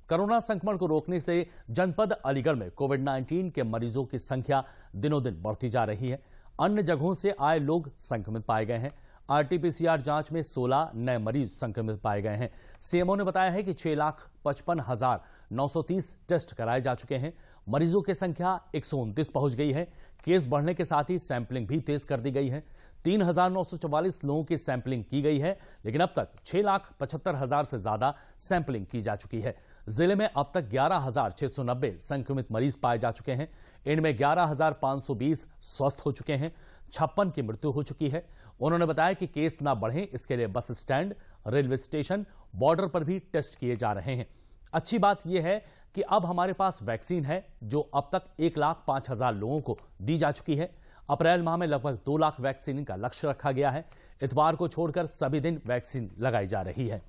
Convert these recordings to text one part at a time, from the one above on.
Corona संक्रमण को रोकने से जनपद अलीगढ़ में कोविड-19 के मरीजों की संख्या दिनों दिन बढ़ती जा रही है। अन्य जगहों से आए लोग संक्रमित पाए गए हैं। आरटी-पीसीआर जांच में 16 नए मरीज संक्रमित पाए गए हैं। सीएमओ ने बताया है कि 6,55,930 टेस्ट कराए जा चुके हैं। मरीजों की संख्या 129 पहुंच गई है। केस बढ़ने के साथ ही सैंपलिंग भी तेज कर दी गई है। 3,944 लोगों की सैंपलिंग की गई है, लेकिन अब तक 6,75,000 से ज्यादा सैंपलिंग की जा चुकी है। जिले में अब तक 11,690 संक्रमित मरीज पाए जा चुके हैं। इनमें 11,520 स्वस्थ हो चुके हैं। 56 की मृत्यु हो चुकी है। उन्होंने बताया कि केस न बढ़े इसके लिए bus stand, railway station, border पर भी टेस्ट किए जा रहे हैं। अच्छी बात यह है कि अब हमारे पास वैक्सीन है जो अब तक 1,05,000 लोगों को दी जा चुकी है। अप्रैल माह में लगभग 2 लाख वैक्सीन का लक्ष्य रखा गया है। इतवार को छोड़कर सभी दिन वैक्सीन लगाई जा रही है।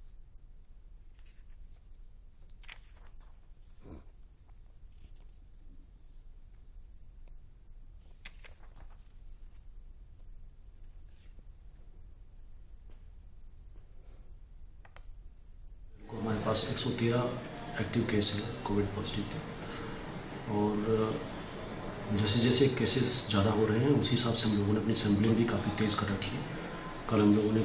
हमारे पास 113 एक्टिव केस हैं कोविड पॉजिटिव के, और जैसे जैसे केसेस ज़्यादा हो रहे हैं उसी हिसाब से हम लोगों ने अपनी सैम्पलिंग भी काफ़ी तेज़ कर रखी है। कल हम लोगों ने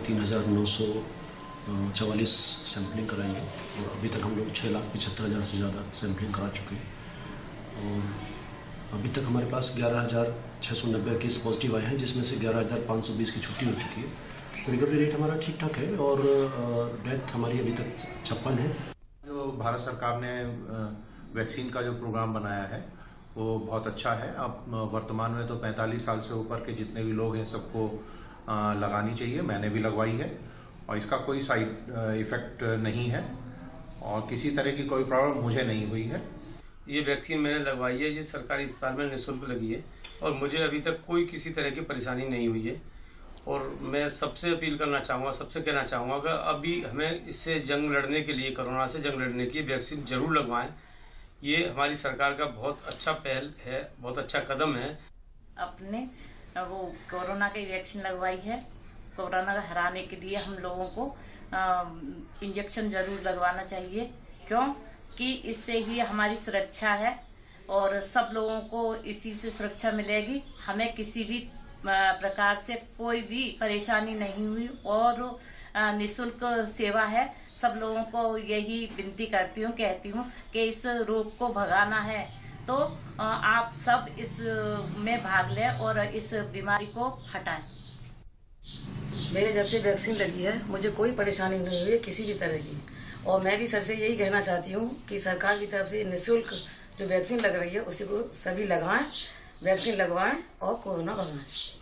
3,944 सैम्पलिंग कराई है और अभी तक हम लोग 6,75,000 से ज़्यादा सैम्पलिंग करा चुके हैं। और अभी तक हमारे पास 11,690 केस पॉजिटिव आए हैं, जिसमें से 11,520 की छुट्टी हो चुकी है। रिकवरी रेट हमारा ठीक ठाक है और डेथ हमारी अभी तक 56 है। जो भारत सरकार ने वैक्सीन का जो प्रोग्राम बनाया है वो बहुत अच्छा है। अब वर्तमान में तो 45 साल से ऊपर के जितने भी लोग हैं सबको लगानी चाहिए। मैंने भी लगवाई है और इसका कोई साइड इफेक्ट नहीं है और किसी तरह की कोई प्रॉब्लम मुझे नहीं हुई है। ये वैक्सीन मैंने लगवाई है, ये सरकारी अस्पताल में निःशुल्क लगी है और मुझे अभी तक कोई किसी तरह की परेशानी नहीं हुई है। और मैं सबसे अपील करना चाहूँगा, सबसे कहना चाहूँगा कि अभी हमें इससे जंग लड़ने के लिए, कोरोना से जंग लड़ने की वैक्सीन जरूर लगवाएं। ये हमारी सरकार का बहुत अच्छा पहल है, बहुत अच्छा कदम है। अपने वो कोरोना की वैक्सीन लगवाई है। कोरोना को हराने के लिए हम लोगों को इंजेक्शन जरूर लगवाना चाहिए, क्योंकि इससे ही हमारी सुरक्षा है और सब लोगों को इसी से सुरक्षा मिलेगी। हमें किसी भी प्रकार से कोई भी परेशानी नहीं हुई और निःशुल्क सेवा है। सब लोगों को यही विनती करती हूँ, कहती हूँ कि इस रोग को भगाना है तो आप सब इस में भाग लें और इस बीमारी को हटाएं। मेरे जब से वैक्सीन लगी है मुझे कोई परेशानी नहीं हुई है किसी भी तरह की, और मैं भी सबसे यही कहना चाहती हूँ कि सरकार की तरफ से निःशुल्क जो वैक्सीन लग रही है उसी को सभी लगाएं, वैक्सीन लगवाएं और कोरोना भगाएं।